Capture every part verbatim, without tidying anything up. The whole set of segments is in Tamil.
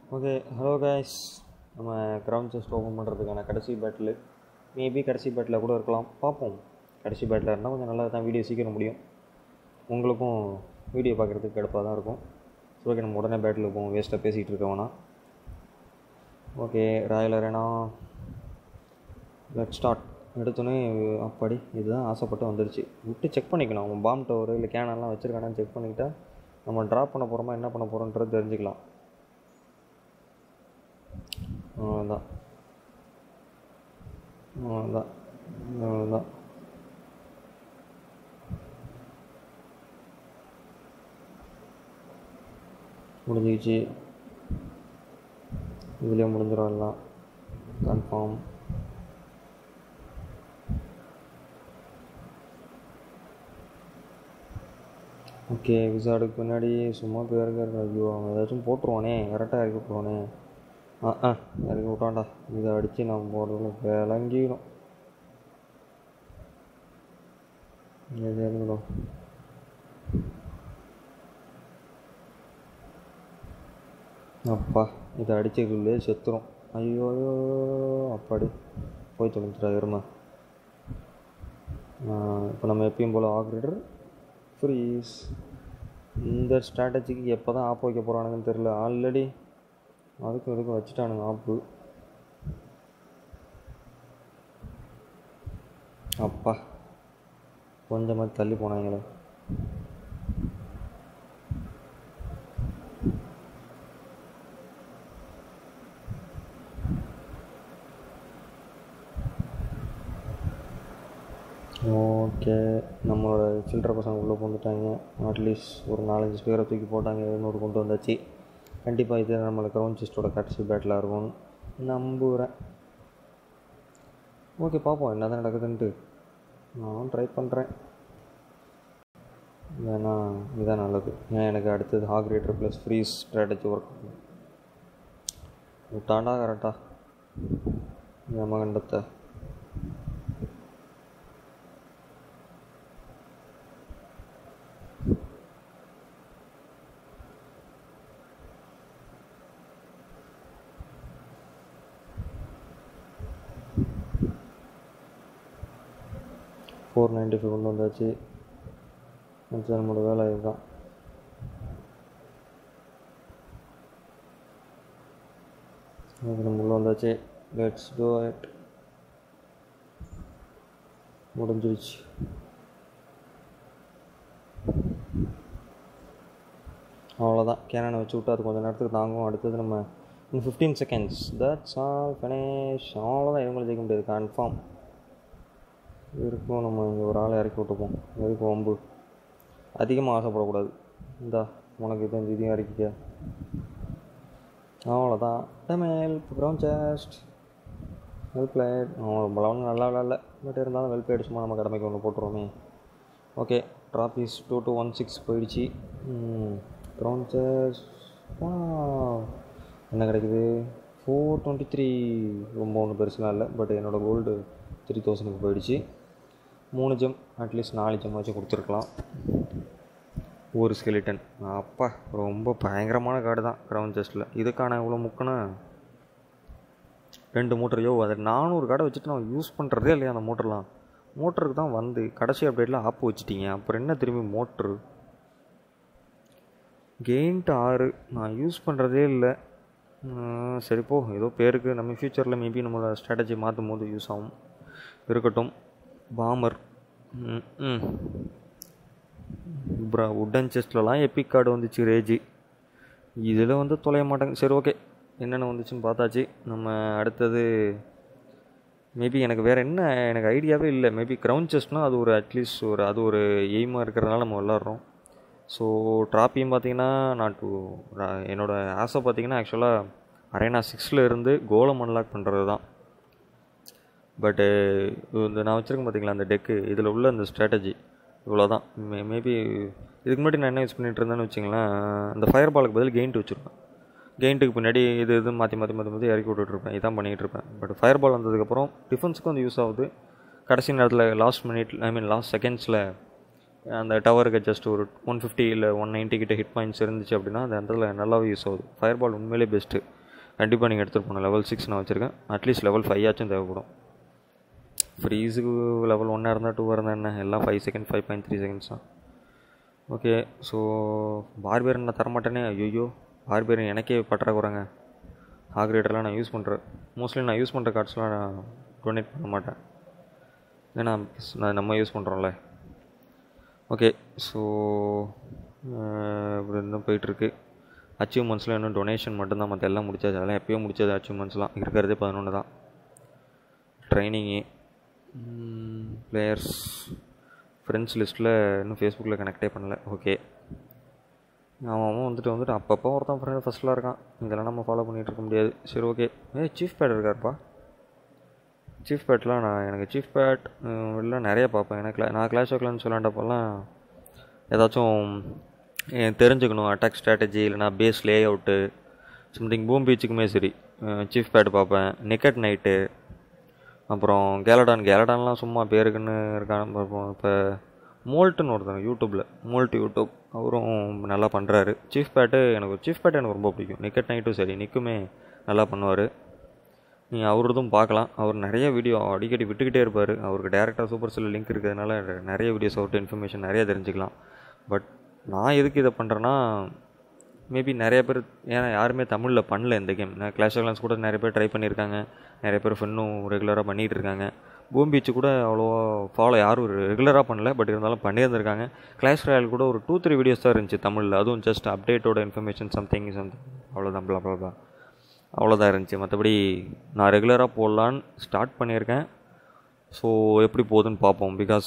Okay, hello guys. நம்ம கிரவுண்ட் செஸ்ட் ஓப்பன் பண்ணுறதுக்கான கடைசி பேட்டில், மேபி கடைசி பேட்டில் கூட இருக்கலாம், பார்ப்போம். கடைசி பேட்டில் இருந்தால் கொஞ்சம் நல்லா தான் வீடியோ சீக்கிரம் முடியும், உங்களுக்கும் வீடியோ பார்க்குறதுக்கு கடுப்பாக தான் இருக்கும். ஸோ ஓகே, நம்ம உடனே பேட்டில் போவோம், வேஸ்ட்டாக பேசிகிட்டு இருக்கோம்னா. Okay, royal arena, let start. எடுத்தோன்னே அப்படி இதுதான் ஆசைப்பட்டு வந்துருச்சு. விட்டு செக் பண்ணிக்கலாம், அவன் பாம் டவர் இல்லை கேனெல்லாம் வச்சுருக்கானான்னு செக் பண்ணிக்கிட்டா நம்ம ட்ராப் பண்ண போகிறோமா என்ன பண்ண போகிறோன்றது தெரிஞ்சுக்கலாம். அவ்வளோதான் அவ்வளோதான் அவ்வளோதான் முடிஞ்சிக்கிச்சு. இதுலேயே முடிஞ்சிடும் எல்லாம் கன்ஃபார்ம். ஓகே, விசாடுக்கு பின்னாடி சும்மா பேருக்காரு. ஐயோ, அவன் ஏதாச்சும் போட்டுருவானே, கரெக்டாக இறக்கி விட்ருவானே. ஆ ஆ இறக்கி விட்டான்டா. இதை அடித்து நம்ம போடுறதுல விளங்கிடும். இது இறங்கிடும். அப்பா, இதை அடிச்சுக்குள்ளே செத்துரும். ஐயோ அப்படி போய் தொலைஞ்சிட்டா எருமை. இப்போ நம்ம எப்பயும் போல் ஆக்ரேட்டர் ஃப்ரீஸ். இந்த ஸ்ட்ராட்டஜிக்கு எப்போ தான் ஆப் வைக்க போகிறானுங்கன்னு தெரில. ஆல்ரெடி அதுக்கும் இதுக்கும் வச்சுட்டானுங்க ஆப்பு. அப்பா, கொஞ்சமாக தள்ளி போனாங்களே. ஓகே, நம்மளோட சில்லற பசங்க உள்ளே வந்துட்டாங்க. அட்லீஸ்ட் ஒரு நாலஞ்சு பேரை தூக்கி போட்டாங்க, எழுநூறு கொண்டு வந்தாச்சு. கண்டிப்பாக இது நம்மளுக்கு கிரவுண்ட் செஸ்ட்டோட கடைசி பேட்டிலாக இருக்கும்னு நம்புகிறேன். ஓகே, பார்ப்போம் என்ன தான் நடக்குதுன்ட்டு. நான் ட்ரை பண்ணுறேன். ஏன்னா இதுதான் நல்லது. ஏன் எனக்கு அடுத்தது ஆக்ரேட்டர் ப்ளஸ் ஃப்ரீஸ் ஸ்ட்ராட்டஜி ஒர்க் விட்டாண்டா கரெக்டாக ஏமகண்டத்தை. ஃபோர் நைன்ட்டி ஃபைவ் கொண்டு வந்தாச்சு. நம்மளோட வேலை இதுதான். நம்ம உள்ள வந்தாச்சு. Let's do it. முடிஞ்சிருச்சு. அவ்வளோதான், கேனனை வச்சு விட்டு அது கொஞ்சம் நேரத்துக்கு தாங்கும். அடுத்தது நம்ம இன்னும் fifteen seconds, that's all, finish. அவ்வளோதான், இவங்களை ஜெயிக்க முடியாது கன்ஃபார்ம் இருக்கும். நம்ம இங்கே ஒரு ஆளை இறக்கி விட்டுப்போம். எதுக்கு வம்பு, அதிகமாக ஆசைப்படக்கூடாது. இந்தா உனக்கு இது இந்த இதையும் இறக்கிக்க. அவ்வளோதான். டமேல் கிரவுண்ட் செஸ்ட் வெல் பிளேட். அவன் பலவன் நல்லா விளாட்ல, பட் இருந்தாலும் வெல் பிளேட். சும்மா நம்ம கடமைக்கு ஒன்று போட்டுருவோமே. Okay, trophies two two one six போயிடுச்சு. கிரவுண்ட் செஸ்ட் என்ன கிடைக்குது? Four twenty three. ரொம்ப ஒன்றும் பெருசுலாம் இல்லை, பட் என்னோடய கோல்டு த்ரீ தௌசண்ட்க்கு போயிடுச்சு. மூணு ஜெம், அட்லீஸ்ட் நாலு ஜெம் வச்சு கொடுத்துருக்கலாம். ஒரு ஸ்கெலிட்டன். அப்பா, ரொம்ப பயங்கரமான கார்டு தான் கிரவுண்ட் செஸ்ட்டில். இதுக்கான இவ்வளோ முக்கினா ரெண்டு மோட்டரையோ அதை நானூறு கார்டை வச்சுட்டு நான் யூஸ் பண்ணுறதே இல்லையா. அந்த மோட்டர்லாம் மோட்டருக்கு தான் வந்து கடைசி அப்டேட்டில் ஆப்பு வச்சுட்டிங்க, அப்புறம் என்ன திரும்பி மோட்ரு. கெயின்ட்டு ஆறு நான் யூஸ் பண்ணுறதே இல்லை. சரிப்போ, ஏதோ பேருக்கு. நம்ம ஃப்யூச்சரில் மேபி நம்மளோட ஸ்ட்ராட்டஜி மாற்றும் போது யூஸ் ஆகும். இருக்கட்டும். பாமர். ம் ப்ரா உட்டன் செஸ்ட்லலாம் எப்பிக் கார்டு வந்துச்சு, ரேஜி. இதில் வந்து தொலைய மாட்டாங்க. சரி, ஓகே, என்னென்ன வந்துச்சுன்னு பார்த்தாச்சு. நம்ம அடுத்தது மேபி எனக்கு வேறு என்ன எனக்கு ஐடியாவே இல்லை. மேபி கிரவுண்ட் செஸ்ட்னால் அது ஒரு அட்லீஸ்ட் ஒரு அது ஒரு எய்மாக இருக்கிறதுனால நம்ம விளாட்றோம். ஸோ ட்ராப்பியும் பார்த்திங்கன்னா நான் டூ என்னோடய ஆசை பார்த்திங்கன்னா ஆக்சுவலாக அரேனா சிக்ஸில் இருந்து கோலம் அன்லாக் பண்ணுறது தான். பட்டு இந்த நான் வச்சுருக்கேன் பார்த்திங்களா அந்த டெக்கு, இதில் உள்ள அந்த ஸ்ட்ராட்டஜி இவ்வளோ தான். மே மேபி இதுக்கு முன்னாடி நான் என்ன யூஸ் பண்ணிகிட்டு இருந்தேன்னு வச்சிங்களேன், அந்த ஃபயர் பாலுக்கு பதில் கெயின்ட்டு வச்சுருப்பேன். கெயின்ட்டுக்கு பின்னாடி இது இது மாற்றி மாற்றி மாற்றி மாற்றி இறக்கி விட்டுட்ருப்பேன். இதான் பண்ணிகிட்டு இருப்பேன். பட் ஃபயர் பால் வந்ததுக்கப்புறம் டிஃபென்ஸுக்கும் வந்து யூஸ் ஆகுது. கடைசி நேரத்தில் last minute I mean last செகண்ட்ஸில் அந்த டவருக்கு ஜஸ்ட் ஒரு ஒன் ஃபிஃப்டி இல்லை ஒன் நைன்ட்டி கிட்ட ஹிட் பாயிண்ட்ஸ் இருந்துச்சு அப்படின்னா அந்த இடத்துல நல்லாவே யூஸ் ஆகுது. ஃபயர் பால் உண்மையிலே பெஸ்ட்டு. கண்டிப்பாக நீங்கள் எடுத்துகிட்டு போகணும். லெவல் சிக்ஸ் நான் வச்சுருக்கேன். அட்லீஸ்ட் லெவல் ஃபைவ் ஆச்சும் தேவைப்படும். ஃப்ரீஸுக்கு லெவல் ஒன்னாக இருந்தால் டூவாக இருந்தால் என்ன, எல்லாம் five second five point three seconds தான். ஓகே, ஸோ பார்பியர் நான் தரமாட்டேனே. ஐயோ, பார்பியர் எனக்கே பற்றாக்குறாங்க. ஆக்ரேட்டர்லாம் நான் யூஸ் பண்ணுறேன். மோஸ்ட்லி நான் யூஸ் பண்ணுற கார்ட்ஸ்லாம் நான் டொனேட் பண்ண மாட்டேன், ஏன்னா நான் நம்ம யூஸ் பண்ணுறோம்ல. ஓகே, ஸோ இப்படி இன்னும் போயிட்டுருக்கு. அச்சீவ்மெண்ட்ஸ்லாம் இன்னும் டொனேஷன் மட்டும்தான், மற்ற எல்லாம் முடிச்சாச்சு. அதெல்லாம் எப்போயோ முடிச்சது. அச்சீவ்மெண்ட்ஸ்லாம் இருக்கிறதே பதினொன்று தான். ட்ரைனிங்கு, பிளேயர்ஸ், ஃப்ரெண்ட்ஸ் லிஸ்ட்டில் இன்னும் ஃபேஸ்புக்கில் கனெக்டே பண்ணல. ஓகே, அவன் வந்துட்டு வந்துட்டு அப்பப்போ ஒருத்தன் ஃப்ரெண்ட் ஃபஸ்ட்டில் இருக்கான். இதெல்லாம் நம்ம ஃபாலோ பண்ணிகிட்டு இருக்க முடியாது. சரி, ஓகே. ஏ சீஃப் பேட் இருக்காருப்பா. சீஃப் பேட்லாம் நான் எனக்கு சீஃப் பேட் எல்லாம் நிறைய பார்ப்பேன். எனக்கு நான் கிளாஷ் ஆஃப் கிளான்ஸ் விளாண்டப்பெல்லாம் ஏதாச்சும் தெரிஞ்சுக்கணும், அட்டாக் ஸ்ட்ராட்டஜி இல்லைனா base lay out something, boom பீச்சுக்குமே சரி சீஃப் பேட் பார்ப்பேன். நெக்கட் நைட்டு, அப்புறம் கேலடான். கேலடான்லாம் சும்மா பேருக்குன்னு இருக்கான்னு பார்ப்போம். இப்போ மோல்ட்டுன்னு ஒருத்தர் யூடியூப்பில், மோல்ட் யூடியூப், அவரும் நல்லா பண்ணுறாரு. சீஃப் பேட்டு எனக்கு சீஃப் பேட் எனக்கு ரொம்ப பிடிக்கும். நெக்கட் நைட்டும் சரி, நிக்குமே நல்லா பண்ணுவார். நீங்கள் அவரதும் பார்க்கலாம். அவர் நிறைய வீடியோ அடிக்கடி விட்டுக்கிட்டே இருப்பார். அவருக்கு டேரெக்டாக சூப்பர் செல்லில் லிங்க் இருக்கிறதுனால நிறைய வீடியோஸ் அவர்கிட்ட இன்ஃபர்மேஷன் நிறைய தெரிஞ்சுக்கலாம். பட் நான் எதுக்கு இதை பண்ணுறேன்னா, மேபி நிறைய பேர், ஏன்னா யாருமே தமிழில் பண்ணல இந்த கேம். நான் கிளாஷ் ஆஃப் கிளான்ஸ் கூட நிறைய பேர் ட்ரை பண்ணியிருக்காங்க, நிறைய பேர் இன்னும் ரெகுலராக பண்ணிகிட்டு இருக்காங்க. பூம் பீச்சு கூட அவ்வளோவா ஃபாலோ யாரும் ரெகுலராக பண்ணல, பட் இருந்தாலும் பண்ணியிருந்திருக்காங்க. கிளாஷ் ராயல் கூட ஒரு டூ த்ரீ வீடியோஸ் தான் இருந்துச்சு தமிழில், அதுவும் ஜஸ்ட் அப்டேட்டோட இன்ஃபர்மேஷன் சம்திங் சம்திங் அவ்வளோதான், பிளா பிளா பிளா அவ்வளோதான் இருந்துச்சு. மற்றபடி நான் ரெகுலராக போடலான்னு ஸ்டார்ட் பண்ணியிருக்கேன். ஸோ எப்படி போகுதுன்னு பார்ப்போம். பிகாஸ்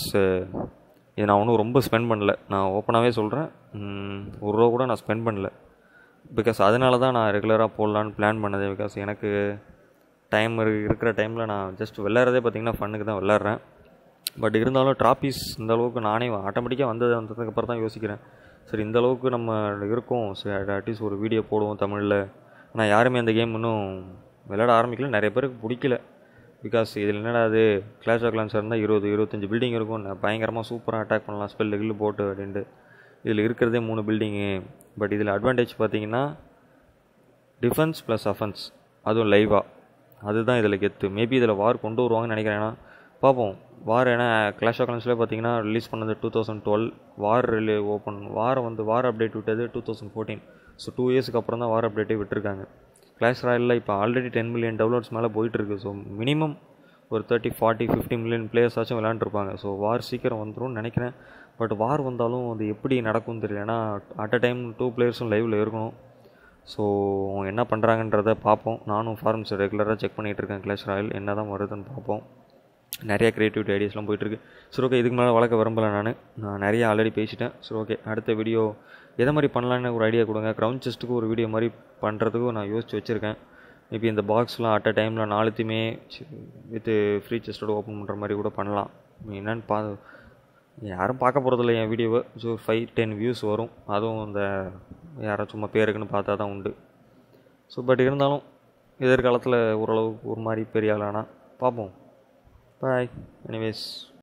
இது நான் ஒன்றும் ரொம்ப ஸ்பெண்ட் பண்ணல, நான் ஓப்பனாகவே சொல்கிறேன். ஒரு ரூபா கூட நான் ஸ்பெண்ட் பண்ணல. பிகாஸ் அதனால தான் நான் ரெகுலராக போடலான்னு பிளான் பண்ணது. பிகாஸ் எனக்கு டைம் இருக்கிற டைமில் நான் ஜஸ்ட் விளையாடுறதே பார்த்திங்கன்னா ஃபன்னுக்கு தான் விளையாடுறேன். பட் இருந்தாலும் ட்ராஃபிஸ் இந்த அளவுக்கு நானே ஆட்டோமேட்டிக்காக வந்தது வந்ததுக்கப்புறம் தான் யோசிக்கிறேன், சரி இந்த அளவுக்கு நம்ம இருக்கோம், சரி அட்லீஸ்ட் ஒரு வீடியோ போடுவோம் தமிழில். ஆனால் யாருமே அந்த கேம் இன்னும் விளையாட ஆரம்பிக்கல, நிறைய பேருக்கு பிடிக்கல. பிகாஸ் இதில் என்னடா அது கிளாஷ் ஆஃப் கிளான்ஸ் இருந்தால் இருபது இருபத்தஞ்சி பில்டிங் இருக்கும், பயங்கரமாக சூப்பராக அட்டாக் பண்ணலாம் ஸ்பெல்லு கில்லு போட்டு அப்படின்ட்டு. இதில் இருக்கிறதே மூணு பில்டிங்கு. பட் இதில் அட்வான்டேஜ் பார்த்திங்கன்னா டிஃபென்ஸ் ப்ளஸ் அஃபென்ஸ், அதுவும் லைவாக, அதுதான் இதில் கெத்து. மேபி இதில் வார் கொண்டு வருவாங்கன்னு நினைக்கிறேன். ஏன்னா பார்ப்போம் வார், ஏன்னா கிளாஷ் ஆஃப் கிளான்ஸ்லேயே பார்த்திங்கன்னா ரிலீஸ் பண்ணது டூ தௌசண்ட் டுவெல் வார் ரிலீ ஓப்பன் வாரை வந்து வார் அப்டேட் விட்டது two thousand fourteen so two இயர்ஸுக்கு அப்புறம் தான் வார் அப்டேட்டே விட்டுருக்காங்க. கிளாஷ் ராயலில் இப்போ ஆல்ரெடி டென் மில்லியன் டவுன்லோட்ஸ் மேலே போயிட்டுருக்கு. ஸோ மினிமம் ஒரு thirty forty fifty million players ஆச்சும் விளையாண்டுருப்பாங்க. ஸோ வார் சீக்கிரம் வந்துடும் நினைக்கிறேன். பட் வார் வந்தாலும் அது எப்படி நடக்கும்னு தெரியல, ஏன்னா அட் அ டைம் டூ பிளேயர்ஸும் லைவில் இருக்கணும். ஸோ அவங்க என்ன பண்ணுறாங்கன்றதை பார்ப்போம். நானும் ஃபார்ம்ஸ் ரெகுலராக செக் பண்ணிகிட்டு இருக்கேன். கிளாஷ் ராயல் என்ன தான் வருதுன்னு பார்ப்போம். நிறைய க்ரியேட்டிவிட்டி ஐடியாஸ்லாம் போயிட்டுருக்கு. சரி, ஓகே, இதுக்கு மேலே வளர்க்க விரும்பலை. நான் நான் நிறைய ஆல்ரெடி பேசிட்டேன். சரி, ஓகே, அடுத்த வீடியோ எதை மாதிரி பண்ணலான்னு ஒரு ஐடியா கொடுங்க. க்ரௌண்ட் செஸ்ட்டுக்கு ஒரு வீடியோ மாதிரி பண்ணுறதுக்கும் நான் யோசிச்சு வச்சுருக்கேன். மேபி இந்த பாக்ஸ்லாம் அட் அ டைமில் நாலுத்தையுமே வித்து ஃப்ரீ செஸ்ட்டோட ஓப்பன் பண்ணுற மாதிரி கூட பண்ணலாம். என்னென்னு பா யாரும் பார்க்க போகிறதில்ல என் வீடியோவை. ஸோ ஃபைவ் டென் வியூஸ் வரும், அதுவும் இந்த யாரும் சும்மா பேருக்குன்னு பார்த்தா தான் உண்டு. ஸோ பட் இருந்தாலும் எதிர்காலத்தில் ஓரளவுக்கு ஒரு மாதிரி பெரிய ஆளானா பார்ப்போம். பாய். எனிவேஸ்.